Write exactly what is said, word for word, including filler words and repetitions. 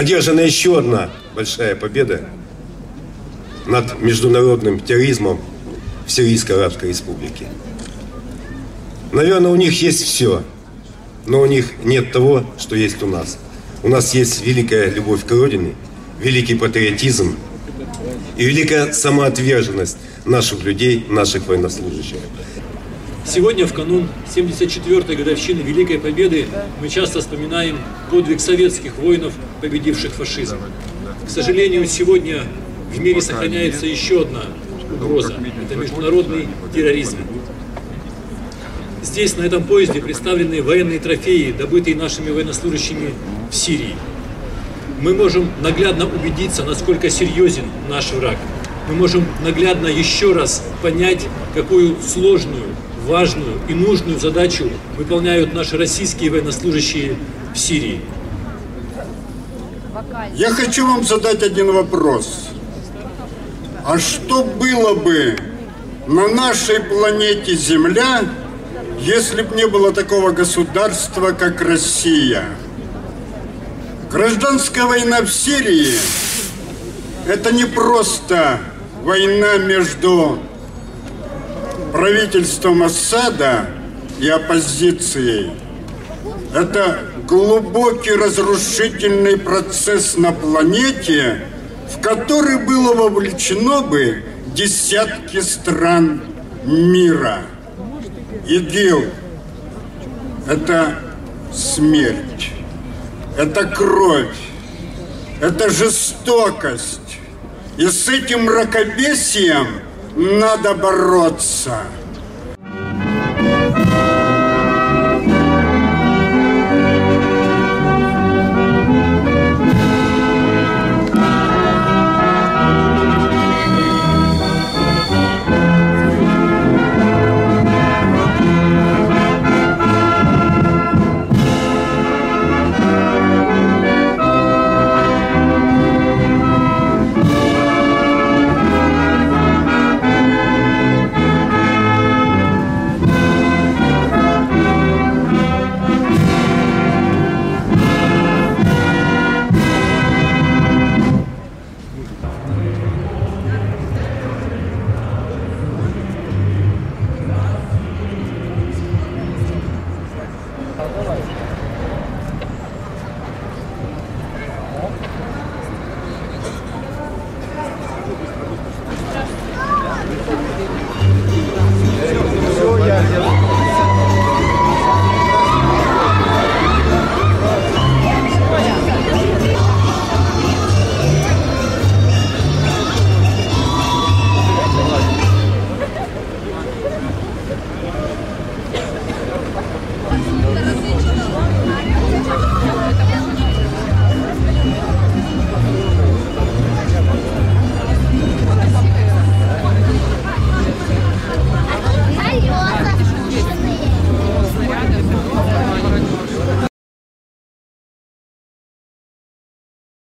одержана еще одна большая победа над международным терроризмом в Сирийской Арабской Республике. Наверное, у них есть все, но у них нет того, что есть у нас. У нас есть великая любовь к Родине, великий патриотизм и великая самоотверженность наших людей, наших военнослужащих. Сегодня, в канун семьдесят четвёртой годовщины Великой Победы, мы часто вспоминаем подвиг советских воинов, победивших фашизм. К сожалению, сегодня в мире сохраняется еще одна угроза – это международный терроризм. Здесь, на этом поезде, представлены военные трофеи, добытые нашими военнослужащими в Сирии. Мы можем наглядно убедиться, насколько серьезен наш враг. Мы можем наглядно еще раз понять, какую сложную, важную и нужную задачу выполняют наши российские военнослужащие в Сирии. Я хочу вам задать один вопрос. А что было бы на нашей планете Земля, если бы не было такого государства, как Россия? Гражданская война в Сирии – это не просто война между правительством Асада и оппозицией. Это глубокий разрушительный процесс на планете, в который было вовлечено бы десятки стран мира. ИГИЛ – это смерть, это кровь, это жестокость. И с этим мракобесием надо бороться.